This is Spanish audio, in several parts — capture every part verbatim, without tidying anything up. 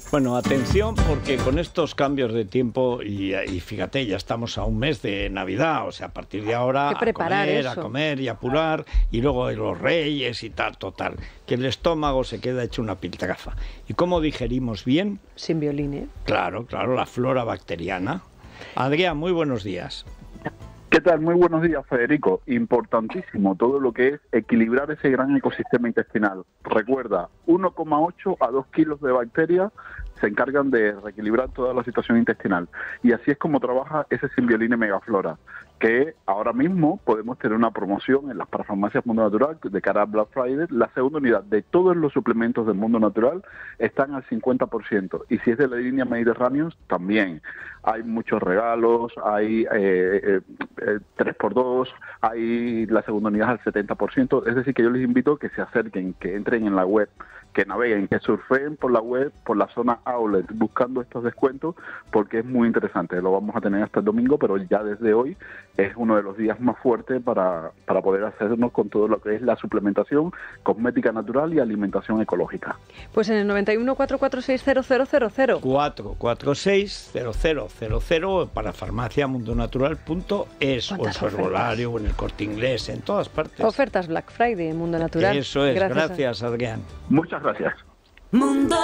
Bueno, atención, porque con estos cambios de tiempo, y, y fíjate, ya estamos a un mes de Navidad, o sea, a partir de ahora a comer, eso. a comer y apurar, y luego los Reyes y tal, total, que el estómago se queda hecho una piltrafa. ¿Y cómo digerimos bien? Sin violín, ¿eh? Claro, claro, la flora bacteriana. Adrián, muy buenos días. ¿Qué tal? Muy buenos días, Federico. Importantísimo todo lo que es equilibrar ese gran ecosistema intestinal. Recuerda, uno coma ocho a dos kilos de bacterias se encargan de reequilibrar toda la situación intestinal. Y así es como trabaja ese Symbioline Megaflora, que ahora mismo podemos tener una promoción en las parafarmacias Mundo Natural de cara a Black Friday. La segunda unidad de todos los suplementos del Mundo Natural están al cincuenta por ciento. Y si es de la línea Mediterráneos, también. Hay muchos regalos, hay eh, eh, eh, tres por dos, hay la segunda unidad al setenta por ciento. Es decir, que yo les invito a que se acerquen, que entren en la web, que naveguen, que surfeen por la web, por la zona outlet, buscando estos descuentos, porque es muy interesante. Lo vamos a tener hasta el domingo, pero ya desde hoy es uno de los días más fuertes para, para poder hacernos con todo lo que es la suplementación, cosmética natural y alimentación ecológica. Pues en el noventa y uno, cuatrocientos cuarenta y seis, cero cero cero cero. cuatro cuatro seis, cero cero cero cero para farmacia mundo natural punto es, o en su herbolario, o en el Corte Inglés, en todas partes. Ofertas Black Friday en Mundo Natural. Eso es, gracias, gracias a... Adrián. Muchas gracias. Mundo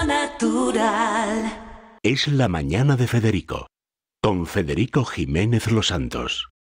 Natural. Es la mañana de Federico, con Federico Jiménez Los Santos.